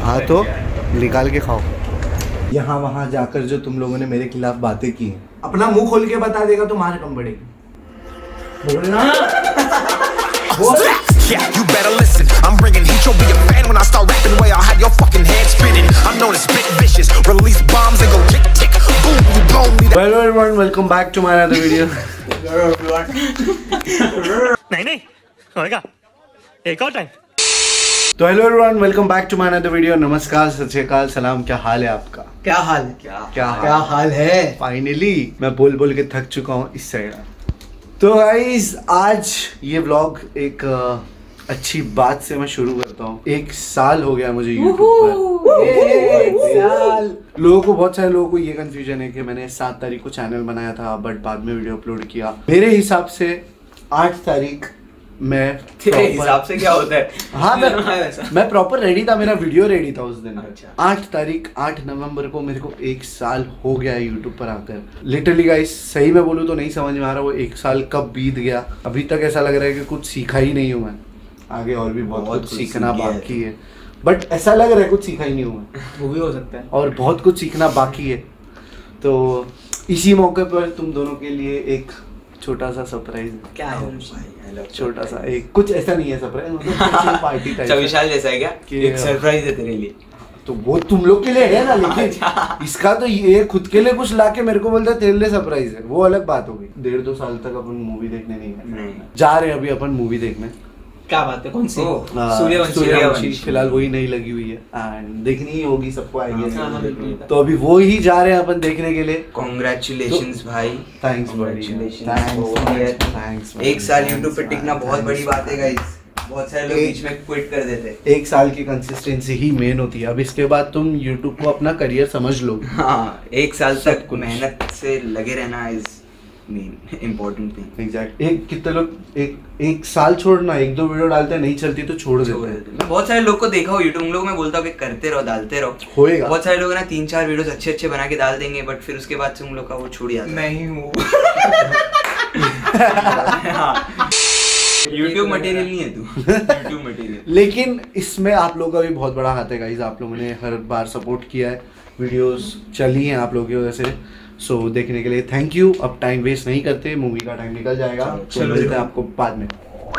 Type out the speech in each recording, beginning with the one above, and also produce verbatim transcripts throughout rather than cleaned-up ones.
हाँ तो निकाल के खाओ। यहाँ वहाँ जाकर जो तुम लोगों ने मेरे खिलाफ बातें की हैं, अपना मुंह खोल के बता देगा तो मार कम पड़ेगी। बोलना। Yeah, you better listen. I'm bringing heat. You'll be a fan when I start rapping. Way I'll have your fucking head spinning. I'm known as spit vicious. Release bombs and go tick tick boom. You blow me. Hello everyone, welcome back to my another video. नहीं नहीं होएगा एक और time. तो hello everyone, welcome back to my another video. नमस्कार, सत श्री अकाल, सलाम। क्या हाल है आपका? क्या हाल है? क्या क्या क्या हाल है? फाइनली मैं बोल बोल के थक चुका हूँ इस साइड। तो गाइस आज ये व्लॉग एक अच्छी बात से मैं शुरू करता हूँ। एक साल हो गया मुझे यूट्यूब पर। एक साल। लोगों को, बहुत सारे लोगों को ये कंफ्यूजन है कि मैंने सात तारीख को चैनल बनाया था बट बाद में वीडियो अपलोड किया। मेरे हिसाब से आठ तारीख मैं तेरे हिसाब से क्या होता है? हाँ मैं मैं प्रॉपर रेडी था, मेरा वीडियो रेडी था उस दिन। अच्छा। आठ तारीख आठ नवंबर को मेरे को एक साल हो गया है यूट्यूब पर आकर। लिटरली गाइस सही में बोलूँ तो नहीं समझ में आ रहा वो एक साल कब बीत गया। अभी तक ऐसा लग रहा है कि कुछ सीखा ही नहीं हूँ मैं। आगे और भी बहुत, बहुत कुछ सीखना बाकी है, बट ऐसा लग रहा है कुछ सीखा ही नहीं हूँ मैं। वो भी हो सकता है और बहुत कुछ सीखना बाकी है। तो इसी मौके पर तुम दोनों के लिए एक छोटा सा सरप्राइज। क्या है? छोटा सा एक, कुछ ऐसा नहीं है सरप्राइज, मतलब पार्टी टाइप विशाल जैसा है क्या? एक सरप्राइज है तेरे लिए। तो वो तुम लोग के लिए है ना, लेकिन इसका तो ये खुद के लिए कुछ लाके मेरे को बोलता है तेरे लिए सरप्राइज है, वो अलग बात हो गई। डेढ़ दो साल तक अपन मूवी देखने नहीं गए, जा रहे हैं अभी अपन मूवी देखने। क्या बात है? कौन सी? सूर्यवंशी। फिलहाल वही नहीं लगी हुई है एंड देखनी ही होगी, सबको आएगी। तो अभी वो ही जा रहे हैं अपन देखने के लिए। कांग्रेचुलेशंस भाई। Thanks thanks. एक साल यूट्यूब पे टिकना बहुत बड़ी बात है गाइस। बहुत सारे लोग बीच में क्विट कर देते हैं। एक साल की कंसिस्टेंसी ही मेन होती है। अब इसके बाद तुम यूट्यूब को अपना करियर समझ लो। हाँ, एक साल तक मेहनत से लगे रहना is main important thing. Exact. एक कितने लोग एक एक साल छोड़ना, एक दो वीडियो डालते हैं, नहीं चलती तो छोड़ देते हैं। मैं बहुत सारे लोग को देखा हूँ यूट्यूब, लोग मैं बोलता हूँ कि करते रहो, डालते रहो, होएगा। बहुत सारे लोग ना तीन चार वीडियोस अच्छे अच्छे बना के डाल देंगे बट फिर उसके बाद से उन लोग का वो छूट जाता है। मैं ही हूँ। यूट्यूब मटेरियल नहीं है तू। YouTube material. लेकिन इसमें आप लोगों का भी बहुत बड़ा हाथ है गाइस। आप लोगों ने हर बार सपोर्ट किया है, वीडियोस चली हैं आप लोगों की वजह से। सो so, देखने के लिए थैंक यू। अब टाइम वेस्ट नहीं करते, मूवी का टाइम निकल जाएगा। चलो मिलते हैं आपको बाद में।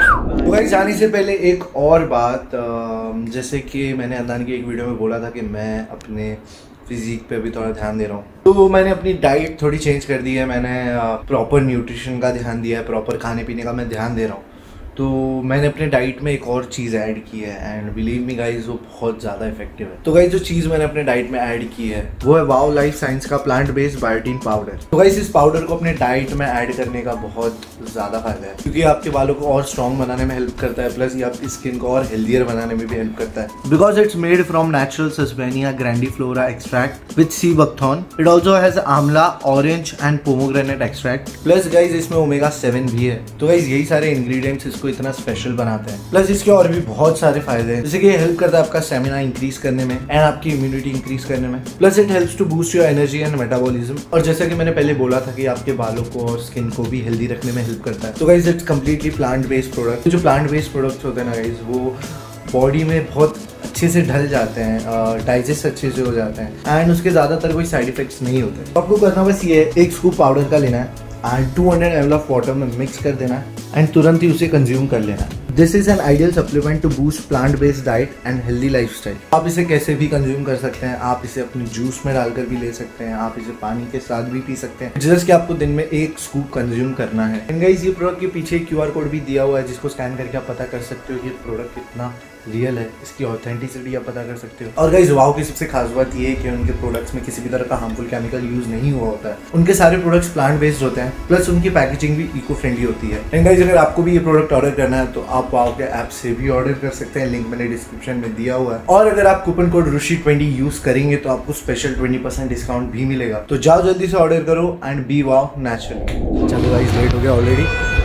तो गाइस जाने से पहले एक और बात, जैसे कि मैंने अदनान की एक वीडियो में बोला था कि मैं अपने फिजिक पे भी थोड़ा ध्यान दे रहा हूँ, तो मैंने अपनी डाइट थोड़ी चेंज कर दी है। मैंने प्रॉपर न्यूट्रिशन का ध्यान दिया है, प्रॉपर खाने पीने का मैं ध्यान दे रहा हूँ। तो मैंने अपने डाइट में एक और चीज़ ऐड की है एंड बिलीव मी गाइज वो बहुत ज़्यादा इफेक्टिव है। तो गाइज जो चीज़ मैंने अपने डाइट में ऐड की है वो है वाओ लाइफ साइंस का प्लांट बेस्ड बायोटीन पाउडर। तो गाइज इस पाउडर को अपने डाइट में ऐड करने का बहुत ज़्यादा फायदा है, क्योंकि आपके बालों को और स्ट्रॉन्ग बनाने में हेल्प करता है, प्लस ये आपकी स्किन को और हेल्दियर बनाने में भी हेल्प करता है। Because it's made from natural sesbania grandiflora extract with sea buckthorn. It also has amla, orange and pomegranate extract. Plus guys इसमें ओमेगा सेवन भी है। तो गाइज यही सारे इंग्रेडिएंट्स इसको इतना स्पेशल बनाते हैं। प्लस इसके और भी बहुत सारे फायदे हैं, जैसे कि ये हेल्प करता है आपका स्टेमिना इंक्रीज करने में एंड आपकी इम्यूनिटी इंक्रीज करने में। Plus it helps to boost your energy and metabolism. और जैसा कि मैंने पहले बोला था कि आपके बालों को और स्किन को भी हेल्दी रखने में हेल्प करता है। तो guys it's completely plant based product. जो प्लांट बेस्ड प्रोडक्ट्स होते हैं ना गाइस, वो बॉडी में बहुत अच्छे से ढल जाते हैं, डाइजेस्ट अच्छे से हो जाते हैं एंड उसके ज़्यादातर कोई साइड इफेक्ट्स नहीं होते। तो आपको करना बस ये है, एक स्कूप पाउडर का लेना है and two hundred M L of water में मिक्स कर देना है एंड तुरंत ही उसे कंज्यूम कर लेना है। This is an ideal supplement to boost plant based diet and healthy lifestyle. आप इसे कैसे भी कंज्यूम कर सकते हैं, आप इसे अपने जूस में डालकर भी ले सकते हैं, आप इसे पानी के साथ भी पी सकते हैं, जस्ट कि आपको दिन में एक स्कूप कंज्यूम करना है। एंड गाइस ये प्रोडक्ट के पीछे क्यू आर कोड भी दिया हुआ है, जिसको स्कैन करके आप पता कर सकते हो कि प्रोडक्ट कितना रियल है, इसकी ऑथेंटिसिटी आप पता कर सकते हो। और गाइस वाओ की सबसे खास बात ये है कि उनके प्रोडक्ट्स में किसी भी तरह का हार्मफुल केमिकल यूज नहीं हुआ होता है। उनके सारे प्रोडक्ट्स प्लांट बेस्ड होते हैं, प्लस उनकी पैकेजिंग भी इको फ्रेंडली होती है। एंड गाइस अगर आपको भी ये प्रोडक्ट ऑर्डर करना है तो आप वाओ के ऐप से भी ऑर्डर कर सकते हैं, लिंक मैंने डिस्क्रिप्शन में दिया हुआ है। और अगर आप coupon code Rushi twenty use करेंगे तो आपको स्पेशल ट्वेंटी परसेंट डिस्काउंट भी मिलेगा। तो जाओ जल्दी से ऑर्डर करो एंड बी वाओ नेचुरल। चलो गाइस लेट हो गया ऑलरेडी,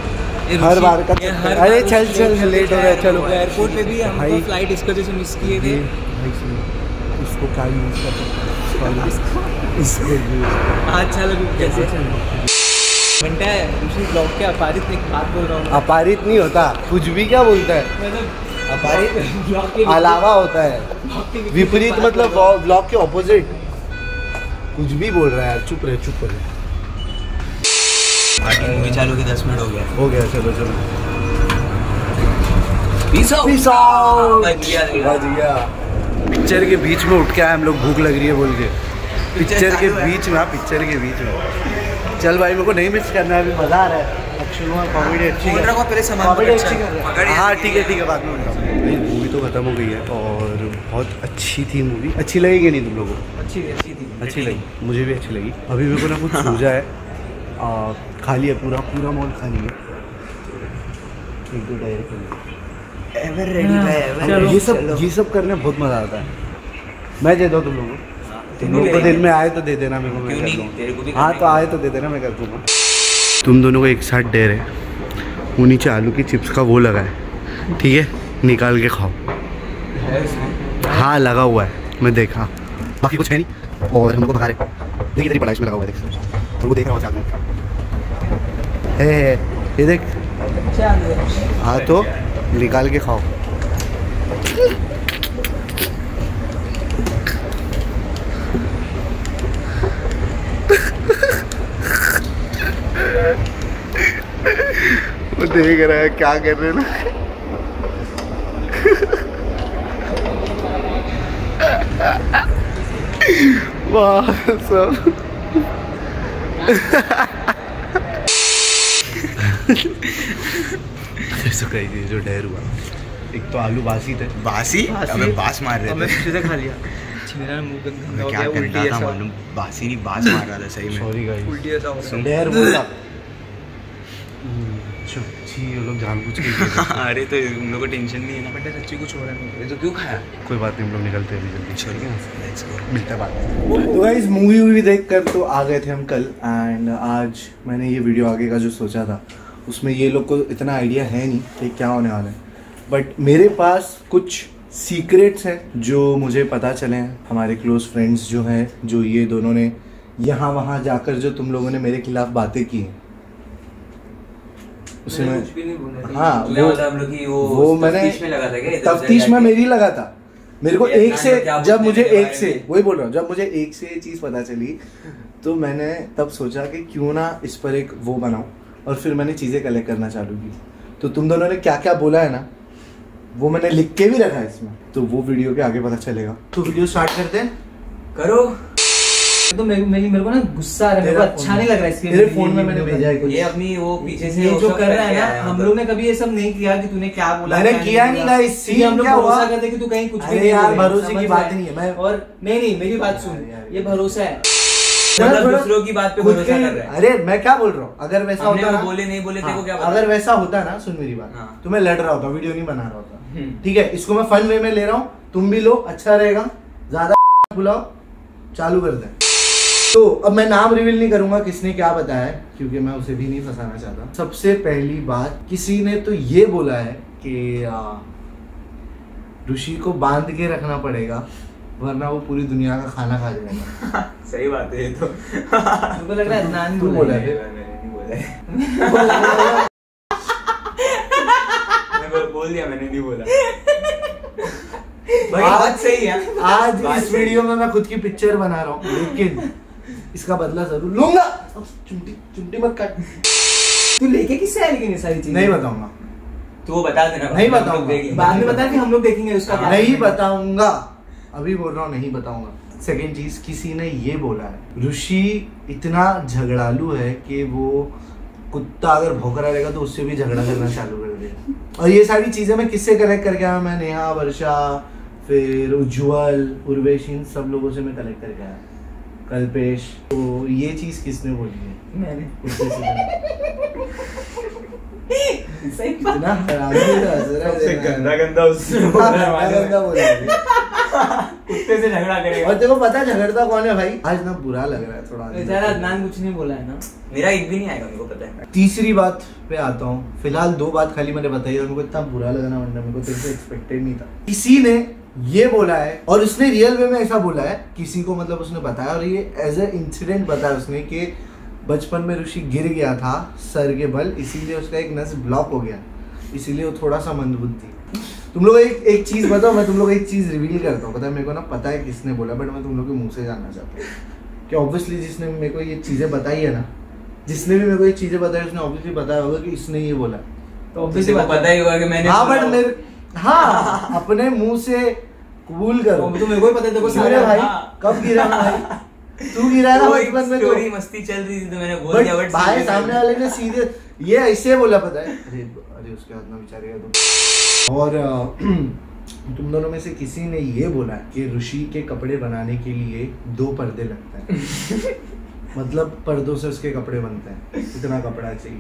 हर बार का। अरे चल चल लेट हो गया, चलो एयरपोर्ट पे भी हम फ्लाइट इसको जैसे मिस किए थे। इसको क्या यूज करते इसको अच्छा लगे कैसे घंटा है उसी ब्लॉग के। अपारित एक बात बोल रहा हूँ। अपारित नहीं होता, कुछ भी क्या बोलता है। मतलब हमारे अलावा होता है, विपरीत मतलब ब्लॉग के ऑपोजिट। कुछ भी बोल रहा है यार, चुप रहे चुप रहे। मूवी चालू के दस मिनट हो गया हो गया, चलो चलो। Peace out peace out. बच गया बच गया। पिक्चर के बीच में उठ के आए हम लोग, भूख लग रही है बोल के। पिक्चर के बीच में, हाँ पिक्चर के बीच में। चल भाई, मेरे को नहीं मिस करना है, अभी मजा आ रहा है। अक्षय कुमार कॉमेडी अच्छी कर रहा है, पहले सामान कॉमेडी पकड़ अच्छी चल। कर रहा पकड़ है। ये हाँ ठीक ठीक है ठीक है, बाद में बताऊँ। मूवी तो खत्म हो गई है और बहुत अच्छी थी मूवी। अच्छी लगेगी नहीं तुम लोगों को? अच्छी अच्छी थी, अच्छी लगी, मुझे भी अच्छी लगी। अभी मेरे को ना कुछ सूझा है, आ, खाली है पूरा पूरा मॉल खाली है। एक दो टायर खाली है। एवर रेडी भाई, एवर ये सब ये सब करने में बहुत मज़ा आता है। मैं दे दूँ तुम लोगों को? तुम लोग को दिन में आए तो दे देना मेरे को, मैं कर दूँगा। हाँ तो आए तो दे देना, मैं कर दूँगा। तुम दोनों को एक साथ डेर है। वो नीचे आलू की चिप्स का वो लगा है, ठीक है, निकाल के खाओ। हाँ लगा हुआ है, मैं देखा, बाकी कुछ है नहीं। और हम लोग को भगा रहे, देखिए तेरी पढ़ाई में लगा हुआ है, देख तुमको देख रहा हूँ साथ में। है ये देख, हाँ तो निकाल के खाओ। वो देख रहा है क्या कर रहे हैं ना। वाह सब ऐसा कही थी जो डर हुआ। एक तो आलू बासी थे। बासी? अबे बास मार रहे हमें थे। फिर से खा लिया। मेरा मुंह गंदा हो क्या गया, कर उल्टी रहा था ऐसा मालूम? बासी नहीं, बास मार रहा था सही में। सॉरी गाइस, उल्टी ऐसा हो गया। डर बोला। छी ये लोग जानबूझ के किए थे। अरे तो उन लोगों को टेंशन नहीं है ना। बट सच्ची कुछ हो रहा है। ये तो क्यों खाया? कोई बात नहीं, हम लोग निकलते हैं अभी जल्दी। छोड़िए ना, लेट्स गो। मिलते हैं बाद। तो गाइस मूवी वूवी देख कर तो आ गए थे हम कल, एंड आज मैंने ये वीडियो आगे का जो सोचा था उसमें ये लोग को इतना आइडिया है नहीं कि क्या होने वाला है, बट मेरे पास कुछ सीक्रेट्स हैं जो मुझे पता चले हैं। हमारे क्लोज फ्रेंड्स जो हैं, जो ये दोनों ने यहाँ वहाँ जाकर जो तुम लोगों ने मेरे खिलाफ बातें की हैं, उसमें कुछ भी नहीं बोला। हाँ वो वो मतलब हम लोग की वो वो मैंने तफ्तीश में लगा था क्या? इधर उधर तफ्तीश में जाके? मेरी लगा था। मेरे को ये एक से अपना क्या जब बोलते मुझे हैं इसके एक बारे से में? वही बोल रहा हूँ, जब मुझे एक से ये चीज़ पता चली तो मैंने तब सोचा कि क्यों ना इस पर एक वो बनाऊं, और फिर मैंने चीज़ें कलेक्ट करना चालू की। तो तुम दोनों ने क्या क्या बोला है ना, वो मैंने लिख के भी रखा है इसमें, तो वो वीडियो के आगे पता चलेगा। तो वीडियो स्टार्ट करते हैं। करो। तो मेरे मेरी मेरे को ना गुस्सा आ रहा है, मेरे को अच्छा नहीं लग रहा है इसके। तेरे फोन में मैंने भेजा है कुछ। ये अपनी वो पीछे से ये वो जो सब कर रहा है करके ना, आया हम मतलब। लोग ने कभी ये सब नहीं किया कि तूने क्या बोला। मैंने क्या किया नहीं बोला। guys, क्योंकि हम लोग क्या हुआ? भरोसा करते कि तू कहीं कुछ भी अरे नहीं यार, बोलेगा, भरोसे की समझ बात रहा नहीं है, मैं- और नहीं नहीं मेरी बात सुन, ये भरोसा है। मतलब थोड़ा- दूसरों की बात पे खुद भरोसा के- कर रहा है। अरे मैं क्या बोल रहा हूँ, अगर वैसा हमने होता वो ना, बोले नहीं बोले, हाँ, तेरे को क्या पता? अगर वैसा होता ना, सुन मेरी बात, हाँ। तो मैं लड़ रहा होता, वीडियो नहीं बना रहा होता। हम्म। ठीक है, इसको मैं फन वे में ले रहा हूँ, तुम भी लो, अच्छा रहेगा। ज्यादा बुलाओ, चालू कर दें। तो अब मैं नाम रिवील नहीं करूंगा किसने क्या बताया है, क्योंकि मैं उसे भी नहीं फंसाना चाहता। सबसे पहली बात, किसी ने तो ये बोला है कि आ, ऋषि को बांध के रखना पड़ेगा वरना वो पूरी दुनिया का खाना खा जाएगा। सही बात है ये तो। मेरे को लग रहा है अदनान तू बोला बोला है। है। मैंने नहीं बोला है। मैं बोल दिया, मैंने नहीं बोला। भाई आज- बात सही है। आज बात इस सही वीडियो में मैं खुद की पिक्चर बना रहा हूँ, लेकिन इसका बदला जरूर लूंगा। अब चुंटी चुंटी मत काट। तू लेके किससे आया लेकिन ये सारी चीजें? नहीं बताऊंगा, तो वो बता देना। नहीं हम लोग बताऊंगा। देखेंगे। बाद में बता कि हम लोग देखेंगे उसका क्या। नहीं बताऊंगा, अभी बोल रहा हूँ नहीं बताऊंगा। सेकेंड चीज, किसी ने ये बोला है ऋषि इतना झगड़ालू है कि वो कुत्ता अगर भौंक रहा रहेगा तो उससे भी झगड़ा करना चालू कर देगा। और ये सारी चीजें मैं किससे कलेक्ट करके आया? मैं नेहा, वर्षा, फिर उज्ज्वल, उर्वेश, इन सब लोगों से मैं कलेक्ट करके आया, कल्पेश। तो ये चीज किसने बोली है? मैंने कुत्ते से बोली। सही बात। इतना हरामी हंस रहा है सबसे देखना। गंदा गंदा उससे हाँ, बोल रहा है गंदा हमारे गंदा में। बोला है। कुत्ते से झगड़ा करेगा। और देखो पता है झगड़ता कौन है भाई? आज ना बुरा लग रहा है थोड़ा। बेचारा अदनान कुछ नहीं बोला है ना। मेरा एक भी नहीं आएगा, मेरे को पता है। तीसरी बात पे आता हूँ। फिलहाल दो बात खाली मैंने बताई और मेरे को इतना बुरा लगा ना, वरना मेरे को तेरे से एक्सपेक्टेड नहीं था। किसी ने ये बोला है, और उसने रियल वे में ऐसा बोला है, किसी को मतलब उसने बताया, और ये एज ए इंसिडेंट बताया उसने कि बचपन में ऋषि गिर गया था सर के बल, इसीलिए उसका एक नस ब्लॉक हो गया, इसीलिए वो थोड़ा सा मंदबुद्धि। तुम लोग एक एक चीज बताओ, मैं तुम लोग एक चीज रिवील करता हूँ। पता है मेरे को ना, पता है किसने बोला, बट मैं तुम लोग के मुंह से जानना चाहता हूँ कि ऑब्वियसली जिसने मेरे को ये चीजें बताई है ना, जिसने भी मेरे को ये चीजें बताई उसने ऑब्वियसली बताया होगा कि इसने ये बोला। तो ऑब्वियसली पता ही होगा कि मैंने हाँ बट मेरे हाँ अपने मुंह से कबूल करो। तो मेरे को ही पता है देखो सारे भाई कब गिरा भाई, तू गिरा ना बचपन में, स्टोरी मस्ती चल रही थी तो मैंने बोल दिया। बट भाई सामने वाले ने सीधे ये ऐसे बोला, पता है। अरे अरे उसके हाथ में बेचारे तुम। और तुम दोनों में से किसी ने ये बोला कि ऋषि के कपड़े बनाने के लिए दो पर्दे लगते हैं मतलब पर्दों से उसके कपड़े बनते हैं, इतना कपड़ा चाहिए।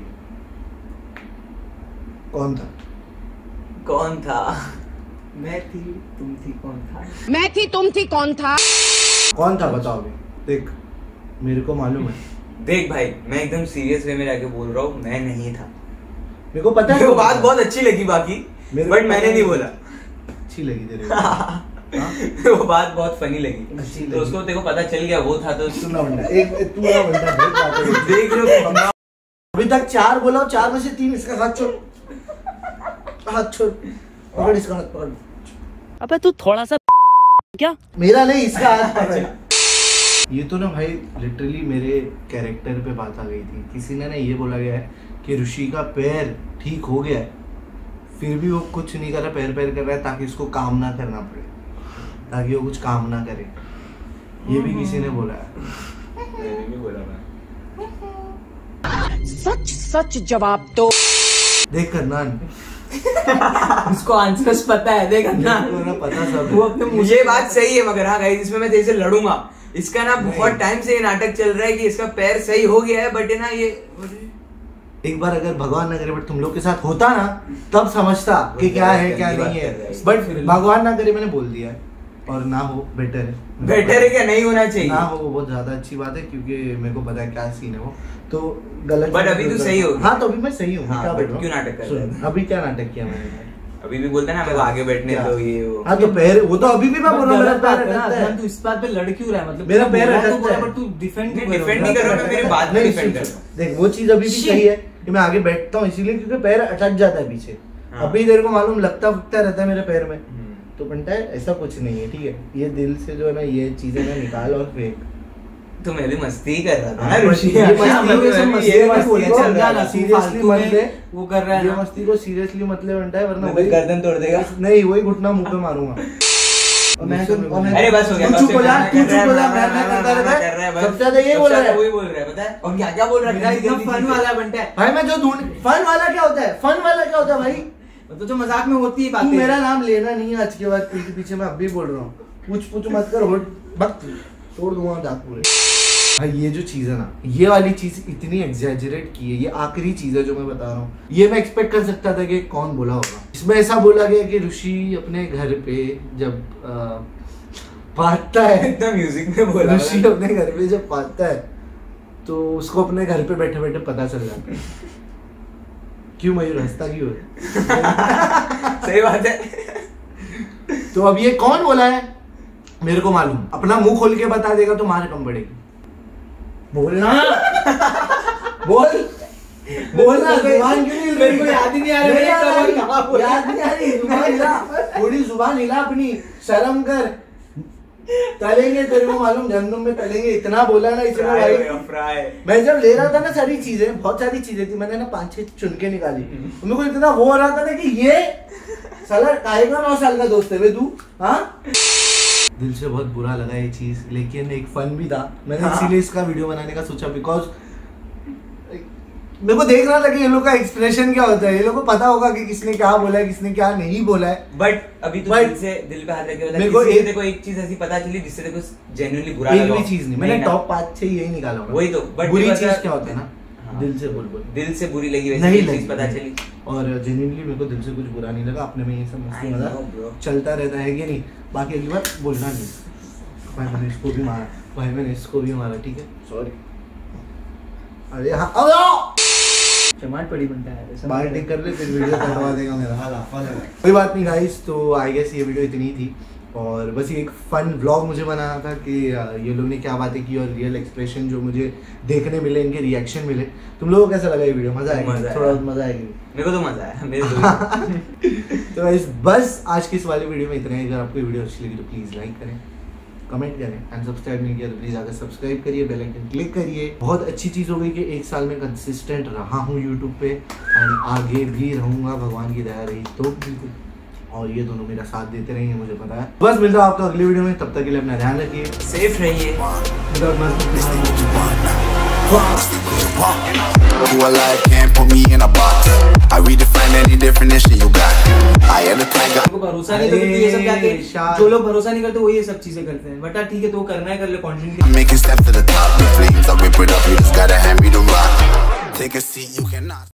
कौन था? कौन था? मैं थी, तुम थी, कौन था? मैं थी, तुम थी, कौन था? कौन था बताओ भी। देख मेरे को मालूम है। देख भाई मैं एकदम सीरियस वे में जाके बोल रहा हूँ, मैं नहीं था। मेरे को पता है वो बात बहुत अच्छी लगी बाकी, बट मैंने नहीं बोला। अच्छी लगी तेरे को? वो बात बहुत फनी लगी, तो उसको तेरे को पता चल गया वो था। तो सुना बंदा एक तू ना बंदा देख लो अभी तक चार बोला, चार में से तीन इसका हाथ छोड़, हाथ छोड़, पकड़ इसका हाथ पकड़। अबे तू थोड़ा सा क्या? मेरा नहीं, इसका हाथ पकड़। ये तो ना भाई लिटरली मेरे कैरेक्टर पे बात आ गई थी। किसी ने ना ये बोला गया है कि ऋषि का पैर ठीक हो गया है, फिर भी वो कुछ नहीं कर रहा, पैर पैर कर रहा है ताकि उसको काम ना करना पड़े, ताकि वो कुछ काम ना करे। ये भी किसी ने बोला है। मैंने भी बोला मैं। सच सच जवाब दो। देख करनान उसको आंसर्स पता है, देख ना पता सब वो अपने मुंह। ये बात सही है, मगर हाँ गाइस इसमें मैं तेरे से लड़ूंगा। इसका ना बहुत टाइम से ये नाटक चल रहा है कि इसका पैर सही हो गया है, बट ना ये एक बार अगर भगवान ना करे बट तुम लोग के साथ होता ना, तब समझता कि क्या है क्या नहीं है, बट भगवान ना करे मैंने बोल दिया है। और ना हो बेटर है। बेटर है क्या? नहीं होना चाहिए। ना हो वो बहुत ज्यादा अच्छी बात है, क्योंकि मेरे को पता है क्या सीन है वो। तो गलत बट अभी तू सही हो। हाँ तो अभी मैं सही हूँ। हाँ, क्या बोल रहा हूँ? क्यों नाटक कर रहा है? अभी क्या नाटक किया मैंने? अभी भी बोलते ना मेरे को आगे बैठने दो ये वो। हाँ तो पैर वो तो अभी भी मैं बोल रहा हूँ, मेरा पैर अटकता है। तू इस बात पे लड़ क्यों रहा है? मतलब मेरा पैर अटकता है, बट तू डिफेंड डिफेंड नहीं कर रहा, मैं मेरी बात में डिफेंड कर रहा हूँ। देख वो चीज अभी भी सही है कि मैं आगे बैठता हूँ इसीलिए क्योंकि पैर अटक जाता है पीछे। अभी तेरे को मालूम लगता फुकता रहता है मेरे पैर में, तो बनता है ऐसा कुछ नहीं है। ठीक है, ये दिल से जो है ना ये चीजें ना निकाल और फेंक। तो मैं भी मस्ती ही कर रहा था ना हाँ, ऋषि। ये मस्ती को ये मस्ती मस्ती को चल रहा है। सीरियसली मत ले, वो कर रहा है ये ना। मस्ती को सीरियसली मत ले बनता है, वरना मैं वही गर्दन तोड़ देगा। नहीं वही घुटना मुंह पे मारूंगा। और मैं तो अरे बस हो गया, तू चुप हो जा, तू चुप हो जा, मैं मैं करता रहता है। सबसे ज्यादा ये बोल रहा है, वही बोल रहा है, पता है? और क्या क्या बोल रहा है? एकदम फन वाला बनता है भाई। मैं जो ढूंढ फन वाला क्या होता है, फन वाला क्या होता है भाई? मतलब जो मजाक में होती है तू बातें। मेरा नाम लेना नहीं है आज के बाद, पीछे पीछे मैं अब भी बोल रहा हूँ। पूछ पूछ मत कर, वक्त तोड़ दूंगा दांत पूरे। भाई ये जो चीज है ना, ये वाली चीज इतनी एग्जैजरेट की है, ये आखिरी चीज है जो मैं बता रहा हूँ। ये मैं एक्सपेक्ट कर सकता था कि कौन बोला होगा। इसमें ऐसा बोला गया कि ऋषि अपने घर पे जब पाता है, इतना म्यूजिक में बोला, ऋषि अपने घर पे जब पाता है तो उसको अपने घर पे बैठे बैठे पता चल जाता है। क्यों मयूर हंसता क्यों है? सही बात है। तो अब ये कौन बोला है मेरे को मालूम, अपना मुंह खोल के बता देगा तो मार कम पड़ेगी। बोलना बोल बोलना, जुबान क्यों नहीं हिल रही? मेरे को याद ही नहीं आ रहा नहीं है, याद आ रही, कहाँ बोला? याद नहीं आ रही, जुबान हिला, थोड़ी जुबान हिला अपनी, शर्म कर। तलेंगे तेरे को मालूम, जन्म में तलेंगे, इतना बोला ना इसमें भाई। फ्राई। मैं जब ले रहा था ना सारी चीजें, बहुत सारी चीजें थी, मैंने ना पांच छह चुन के निकाली। तो मेरे को इतना वो हो रहा था ना कि ये साला काहे का नौ साल का दोस्त है बे तू। हाँ दिल से बहुत बुरा लगा ये चीज, लेकिन एक फन भी था। मैंने हाँ। इसीलिए इसका वीडियो बनाने का सोचा, बिकॉज मेरे को देख रहा था कि ये लोग का एक्सप्रेशन क्या होता है। ये लोग को पता होगा कि किसने क्या बोला है, किसने क्या नहीं बोला है। बट अभी तो दिल से दिल पे हाथ रख के बता, मेरे को एक देखो एक चीज ऐसी पता चली जिससे देखो जेन्युइनली बुरा एक लगा। भी चीज नहीं, मैंने टॉप पांच छह यही निकाला होगा। वही तो, बट बुरी चीज क्या होता है ना, हाँ। दिल से बोल बोल दिल से बुरी लगी, वैसे नहीं चीज पता चली। और जेन्युइनली मेरे को दिल से कुछ बुरा नहीं लगा। अपने में ये सब मस्ती मजाक चलता रहता है कि नहीं। बाकी अगली बार बोलना नहीं, भाई मैंने इसको भी मारा, भाई मैंने इसको भी मारा, ठीक है सॉरी। अरे हाँ अब चमाट पड़ी बनता है, बाहर टिक कर ले, फिर वीडियो करवा देगा मेरा। कोई बात नहीं गाइस, तो आई गेस ये वीडियो इतनी ही थी। और बस ये एक फन व्लॉग मुझे बनाना था कि ये लोग ने क्या बातें की और रियल एक्सप्रेशन जो मुझे देखने मिले, इनके रिएक्शन मिले। तुम लोगों को कैसा लगा ये वीडियो? मजा आएगा? थोड़ा मजा आएगी? मेरे को तो मजा आया मेरे को। तो गाइस बस आज की इस वाली वीडियो में इतना ही। अगर आपको ये वीडियो अच्छी लगी तो प्लीज लाइक करें, कमेंट करें एंड सब्सक्राइब नहीं किया तो प्लीज आकर सब्सक्राइब करिए, बेल आइकन क्लिक करिए। बहुत अच्छी चीज़ हो गई कि एक साल में कंसिस्टेंट रहा हूँ यूट्यूब पे एंड आगे भी रहूँगा, भगवान की दया रही तो। और ये दोनों मेरा साथ देते रहेंगे, मुझे पता है। बस मिलता हूँ आपको अगली वीडियो में, तब तक के लिए अपना ध्यान रखिए, सेफ रहिए। Who alive can't put me in a box. I redefine any definition you got. I am the kind को भरोसा नहीं करते ये सब जाके, जो लोग भरोसा नहीं करते वो ये सब चीजें करते हैं। बट ठीक है तो करना है, कर ले content. I'm making steps to the top. The flames I whip it up. You just gotta hand me the rock. Take a seat, you cannot.